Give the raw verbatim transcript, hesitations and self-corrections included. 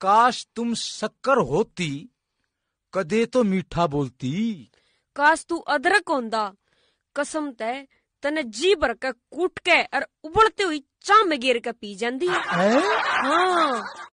काश तुम शक्कर होती, कदे तो मीठा बोलती। काश तू अदरक होंदा, कसम तय तने जी भर के कूट के और उबलती हुई चाह में गिर के पी जांदी। हाँ।